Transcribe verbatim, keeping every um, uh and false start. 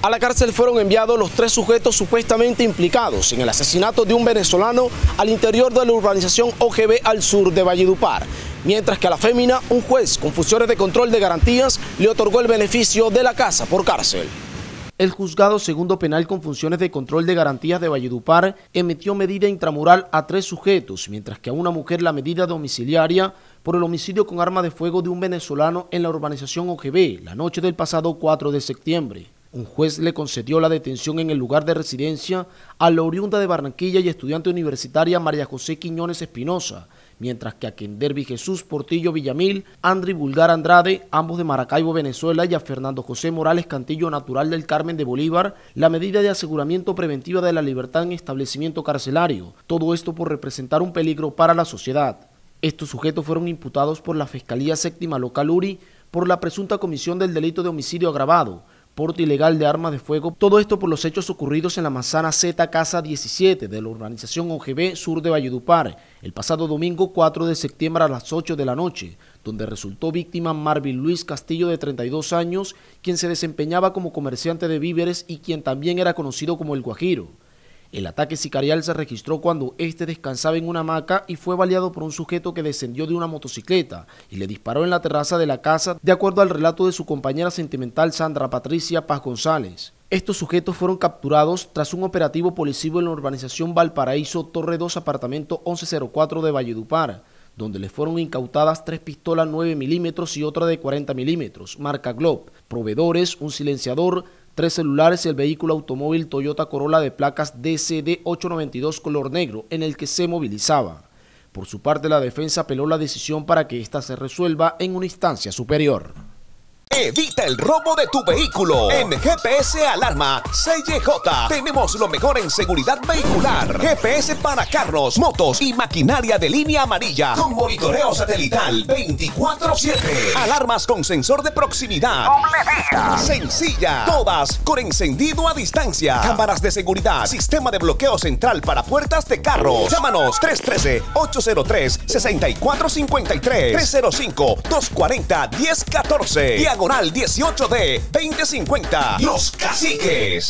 A la cárcel fueron enviados los tres sujetos supuestamente implicados en el asesinato de un venezolano al interior de la urbanización O G B al sur de Valledupar, mientras que a la fémina, un juez con funciones de control de garantías le otorgó el beneficio de la casa por cárcel. El juzgado segundo penal con funciones de control de garantías de Valledupar emitió medida intramural a tres sujetos, mientras que a una mujer la medida domiciliaria por el homicidio con arma de fuego de un venezolano en la urbanización O G B la noche del pasado cuatro de septiembre. Un juez le concedió la detención en el lugar de residencia a la oriunda de Barranquilla y estudiante universitaria María José Quiñones Espinosa, mientras que a Kenderby Jesús Portillo Villamil, Andri Bulgar Andrade, ambos de Maracaibo, Venezuela, y a Fernando José Morales Cantillo, natural del Carmen de Bolívar, la medida de aseguramiento preventiva de la libertad en establecimiento carcelario, todo esto por representar un peligro para la sociedad. Estos sujetos fueron imputados por la Fiscalía Séptima Local Uri por la presunta comisión del delito de homicidio agravado, porte ilegal de armas de fuego, todo esto por los hechos ocurridos en la manzana Z Casa diecisiete de la urbanización O G B sur de Valledupar, el pasado domingo cuatro de septiembre a las ocho de la noche, donde resultó víctima Marvin Luis Castillo de treinta y dos años, quien se desempeñaba como comerciante de víveres y quien también era conocido como El Guajiro. El ataque sicarial se registró cuando éste descansaba en una hamaca y fue baleado por un sujeto que descendió de una motocicleta y le disparó en la terraza de la casa, de acuerdo al relato de su compañera sentimental Sandra Patricia Paz González. Estos sujetos fueron capturados tras un operativo policivo en la urbanización Valparaíso, Torre dos, apartamento once cero cuatro de Valledupar, donde les fueron incautadas tres pistolas nueve milímetros y otra de cuarenta milímetros, marca Glock, proveedores, un silenciador, tres celulares y el vehículo automóvil Toyota Corolla de placas D C D ochocientos noventa y dos color negro en el que se movilizaba. Por su parte, la defensa apeló la decisión para que ésta se resuelva en una instancia superior. Evita el robo de tu vehículo. En G P S Alarma C Y J tenemos lo mejor en seguridad vehicular. G P S para carros, motos y maquinaria de línea amarilla con monitoreo satelital veinticuatro siete. Alarmas con sensor de proximidad. Doble vía. Sencilla. Todas con encendido a distancia. Cámaras de seguridad. Sistema de bloqueo central para puertas de carros. Llámanos tres uno tres, ocho cero tres, seis cuatro cinco tres, tres cero cinco, dos cuatro cero, uno cero uno cuatro. Diagonal dieciocho D veinte cincuenta. Los Caciques.